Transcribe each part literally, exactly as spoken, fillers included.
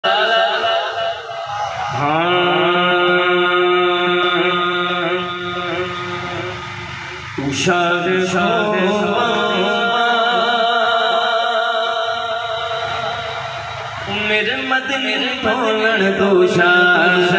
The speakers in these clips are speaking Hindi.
शाद शाद मेरे मदनी तोलन तो शाद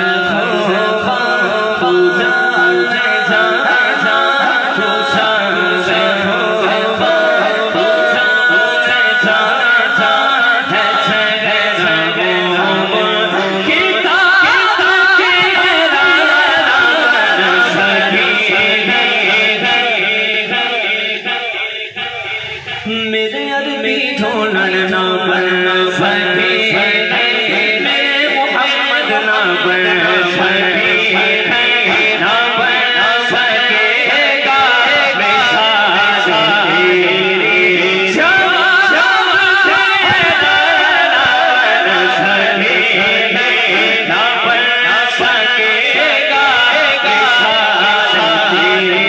मेरे अरबी ढोलन ना बनना फटे मेरे मोहम्मद ना बनना फटे ना बनना फटेगा मैं साजा तेरी शमा शमा ना बनना फटे ना बनना फटेगा मैं साजा तेरी।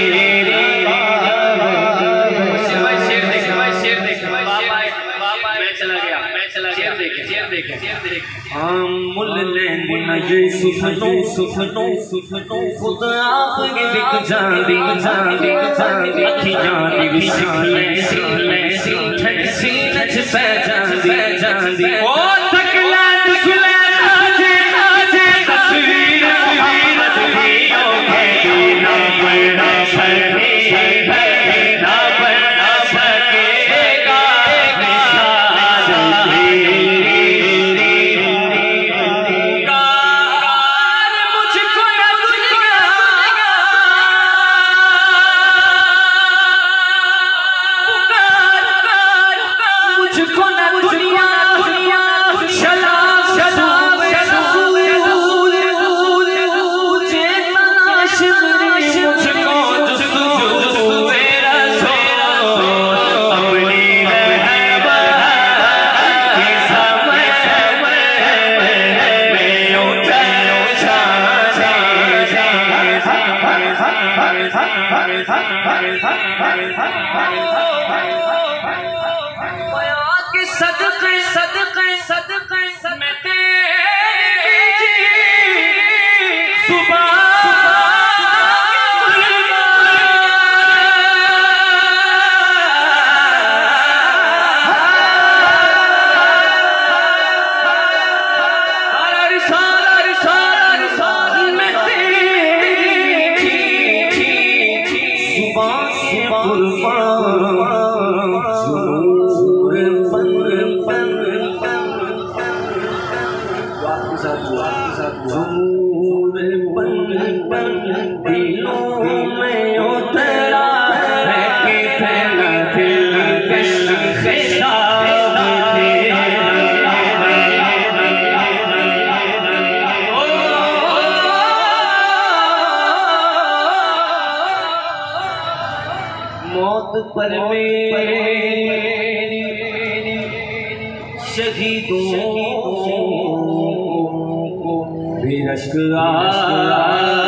सुफनो सुफनो सुफनो खुद आपके बिक जांदी जांदी जांदी अखियां दी विशले सिले ठंड सीने च पै जांदी जांदी ओ तकला तकला आजे आजे तस्वीर मोहम्मद दी ओ है ना बड़ा सही है ना बड़ा सकेगा साजा सदक़े सदक़े सदक़े में तेरी सुबह मौत पर मेरी शहीदों को भी रश्क आ